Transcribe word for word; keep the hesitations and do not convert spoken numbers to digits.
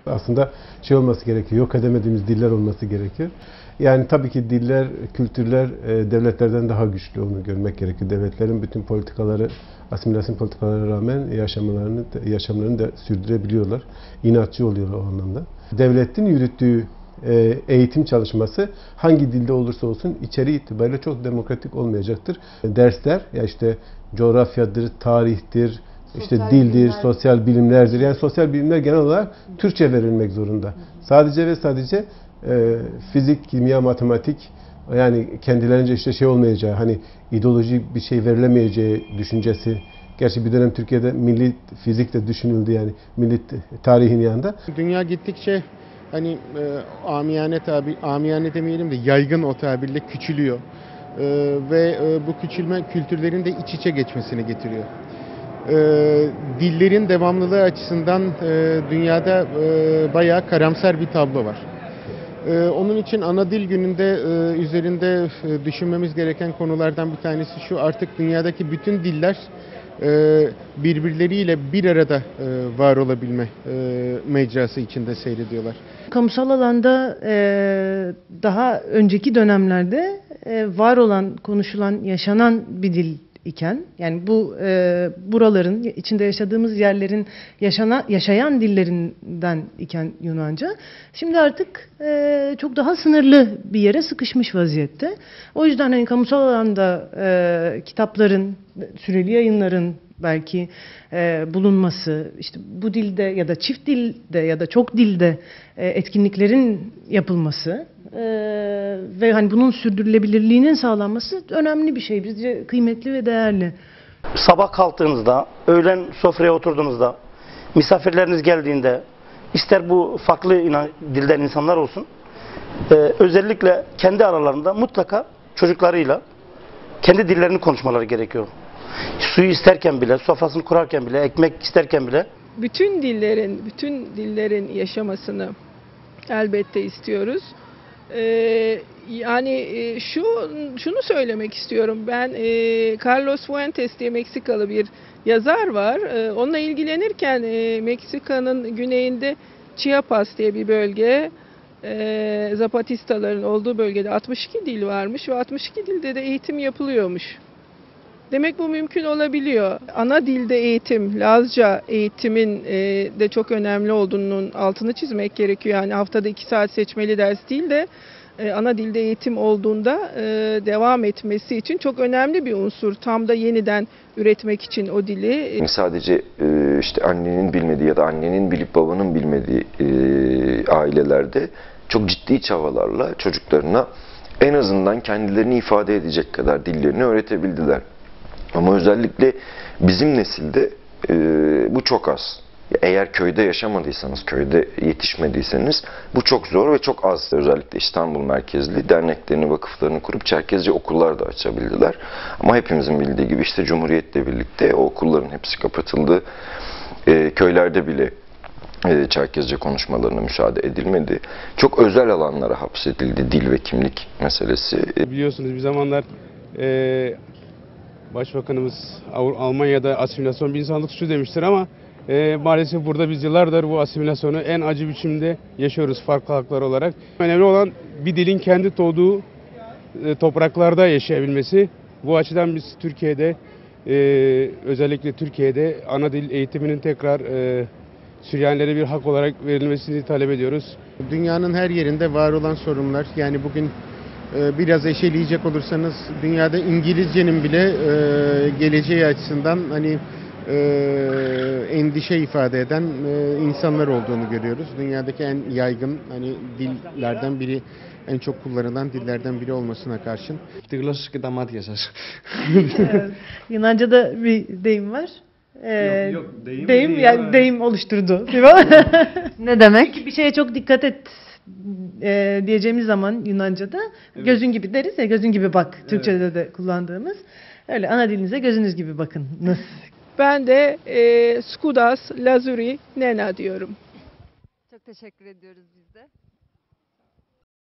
Aslında şey olması gerekiyor, yok edemediğimiz diller olması gerekiyor. Yani tabii ki diller, kültürler e, devletlerden daha güçlü, onu görmek gerekiyor. Devletlerin bütün politikaları, asimilasyon politikalarına rağmen yaşamlarını, yaşamlarını da sürdürebiliyorlar. İnatçı oluyorlar o anlamda. Devletin yürüttüğü e, eğitim çalışması hangi dilde olursa olsun içeriği itibariyle çok demokratik olmayacaktır. Dersler, ya işte coğrafyadır, tarihtir, İşte sosyal dildir, bilimler. sosyal bilimlerdir. Yani sosyal bilimler genel olarak Türkçe verilmek zorunda. Hı hı. Sadece ve sadece e, fizik, kimya, matematik, yani kendilerince işte şey olmayacağı, hani ideolojik bir şey verilemeyeceği düşüncesi. Gerçi bir dönem Türkiye'de milli fizik de düşünüldü, yani milli tarihin yanında. Dünya gittikçe hani e, amiyane tabi, amiyane demeyelim de yaygın o tabirle küçülüyor. E, ve e, bu küçülme kültürlerin de iç içe geçmesini getiriyor. E, dillerin devamlılığı açısından e, dünyada e, bayağı karamsar bir tablo var. E, onun için ana dil gününde e, üzerinde e, düşünmemiz gereken konulardan bir tanesi şu: artık dünyadaki bütün diller e, birbirleriyle bir arada e, var olabilme e, mecrası içinde seyrediyorlar. Kamusal alanda e, daha önceki dönemlerde e, var olan, konuşulan, yaşanan bir dil iken, yani bu e, buraların, içinde yaşadığımız yerlerin yaşana, yaşayan dillerinden iken Yunanca, şimdi artık e, çok daha sınırlı bir yere sıkışmış vaziyette. O yüzden hani kamusal alanda e, kitapların, süreli yayınların belki e, bulunması, işte bu dilde ya da çift dilde ya da çok dilde e, etkinliklerin yapılması e, ve hani bunun sürdürülebilirliğinin sağlanması önemli bir şey. Bizce kıymetli ve değerli. Sabah kalktığınızda, öğlen sofraya oturduğunuzda, misafirleriniz geldiğinde, ister bu farklı inan, dilden insanlar olsun, e, özellikle kendi aralarında mutlaka çocuklarıyla kendi dillerini konuşmaları gerekiyor. Suyu isterken bile, sofrasını kurarken bile, ekmek isterken bile. Bütün dillerin, bütün dillerin yaşamasını elbette istiyoruz. Ee, yani e, şu şunu söylemek istiyorum. Ben e, Carlos Fuentes diye Meksikalı bir yazar var. E, onunla ilgilenirken e, Meksika'nın güneyinde Chiapas diye bir bölge, e, Zapatistaların olduğu bölgede altmış iki dil varmış ve altmış iki dilde de eğitim yapılıyormuş. Demek bu mümkün olabiliyor. Ana dilde eğitim, Lazca eğitimin e, de çok önemli olduğunun altını çizmek gerekiyor. Yani haftada iki saat seçmeli ders değil de e, ana dilde eğitim olduğunda e, devam etmesi için çok önemli bir unsur. Tam da yeniden üretmek için o dili. Sadece e, işte annenin bilmediği ya da annenin bilip babanın bilmediği e, ailelerde çok ciddi çabalarla çocuklarına en azından kendilerini ifade edecek kadar dillerini öğretebildiler. Ama özellikle bizim nesilde e, bu çok az. Eğer köyde yaşamadıysanız, köyde yetişmediyseniz bu çok zor ve çok az. Özellikle İstanbul merkezli derneklerini, vakıflarını kurup Çerkezce okullar da açabildiler. Ama hepimizin bildiği gibi işte Cumhuriyet'le birlikte o okulların hepsi kapatıldı. E, köylerde bile e, Çerkezce konuşmalarına müsaade edilmedi. Çok özel alanlara hapsedildi dil ve kimlik meselesi. Biliyorsunuz bir zamanlar e, Başbakanımız Almanya'da asimilasyon bir insanlık suçu demiştir ama e, maalesef burada biz yıllardır bu asimilasyonu en acı biçimde yaşıyoruz farklı halklar olarak. Önemli olan bir dilin kendi doğduğu e, topraklarda yaşayabilmesi. Bu açıdan biz Türkiye'de e, özellikle Türkiye'de ana dil eğitiminin tekrar e, Süryanilere bir hak olarak verilmesini talep ediyoruz. Dünyanın her yerinde var olan sorunlar, yani bugün biraz eşeleyecek olursanız dünyada İngilizcenin bile e, geleceği açısından hani e, endişe ifade eden e, insanlar olduğunu görüyoruz. Dünyadaki en yaygın hani dillerden biri, en çok kullanılan dillerden biri olmasına karşın. Evet, Yunanca'da bir deyim var. Ee, yok, yok, deyim, deyim yani deyim oluşturdu. Ne demek? Bir şeye çok dikkat et e, diyeceğimiz zaman Yunanca'da evet, gözün gibi deriz ya, gözün gibi bak. Evet. Türkçe'de de kullandığımız. Öyle ana dilinize gözünüz gibi bakınız. Ben de e, Skoudas Lazuri Nena diyorum. Çok teşekkür ediyoruz biz de.